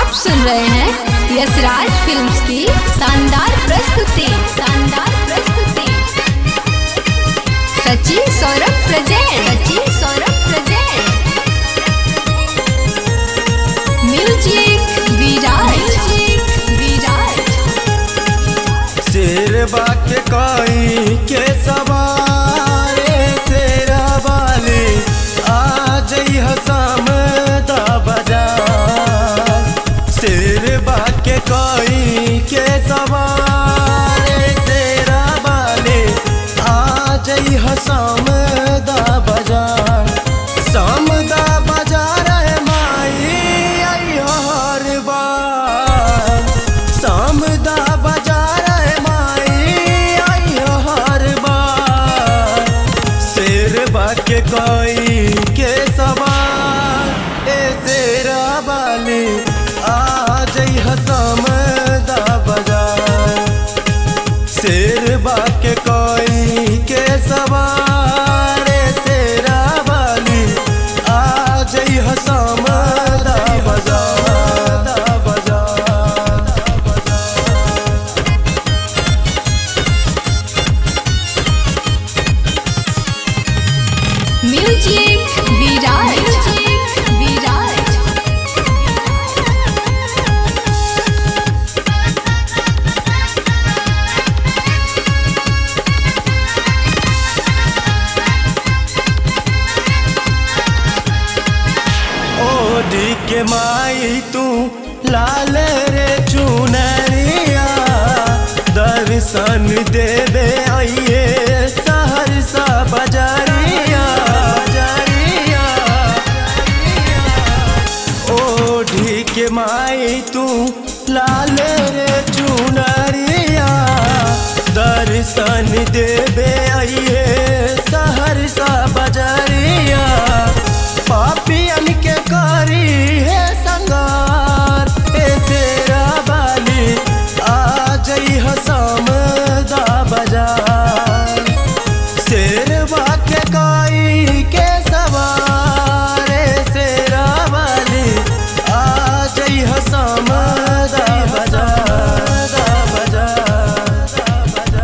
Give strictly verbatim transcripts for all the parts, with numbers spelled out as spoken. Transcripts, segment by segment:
आप सुन रहे हैं यशराज फिल्म्स की शानदार प्रस्तुति शानदार प्रस्तुति Sachin Saurabh present Sachin Saurabh present music Viraj Viraj शेरबा के कोई के सवारे तेरा वाले आज हसाम दा बाजार शेरबा के कोई के सवारे तेरा वाले आज हसाम दा बाजार शाम दा बाजार है माई आई हर बार शाम दा बाजार है माई आई हर बार शेरबा के कोई के सवार ए तेरा वाले आज हसाम दा बाजार शेरबा के कोई के सवार तेरा वाली आज हसाम दा बाजार दा बाजार म्यूजिक विराज विराज ओढ़ी के माई तू लाल रे चुनरिया दर्शन देवे आइए सहरसा बजरिया बजरिया ओढ़ी के माई तू लाल रे चुनरिया दर्शन देवे आइए सहरसा बजरिया पापियन के करी है संगार ए तेरा बाली आज हसाम दा बाजार शेरबा के कोई के सवार ए तेरा बाली आज हसाम दा बाजार दा बाजार दा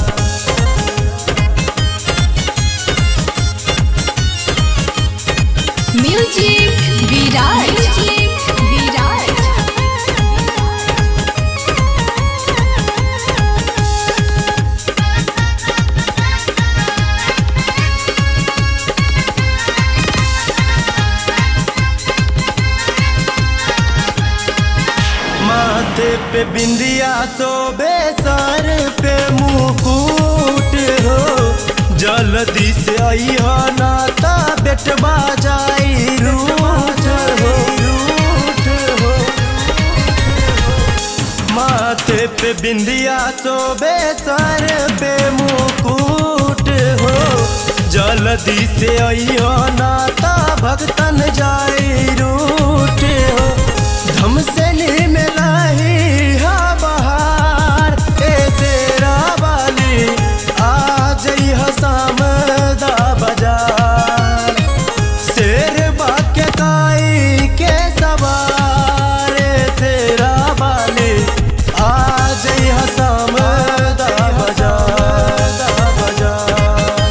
बाजार म्यूजिक विराज विराज माथे पे बिंदिया सोबे सर पे मुकुट हो जल्दी से आई हो नाता बेटवा जाई रूठ हो रूठ हो माथे पे बिंदिया सोबे सर पे मुकुट हो जल्दी से आई हो नाता भक्तन जाई रूठ हो धम से नी मिला ही हा बहार ए तेरा वाली आज हसाम दा बाजार शेरबा के कोई के सवार ए तेरा वाली आज हसाम दा बाजार दा बाजार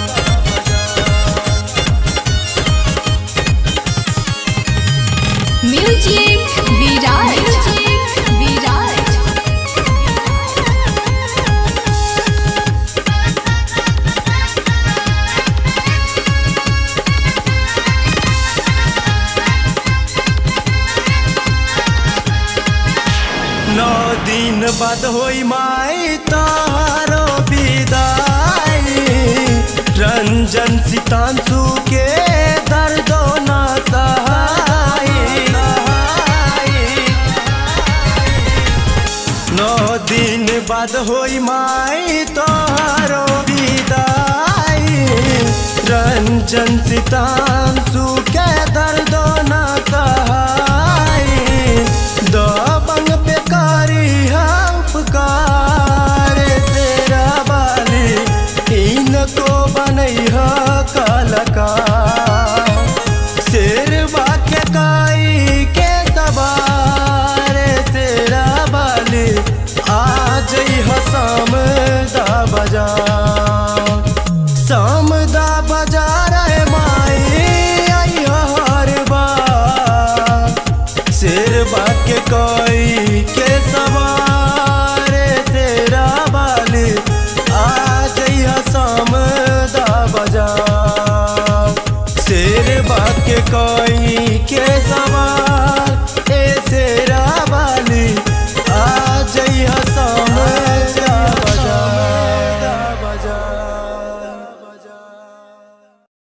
म्यूजिक विराज विराज नौ दिन बाद होई माई तारो विदाई रंजन सितांशु के दर्दो ना सहाई नौ दिन बाद होई माई तारो विदाई रंजन सितांशु के दर्दो ना सहाई दबंग पे कारी उपकार तेरा बाली इनको बनई कलाकार शेरबा के काई के सवार बजाई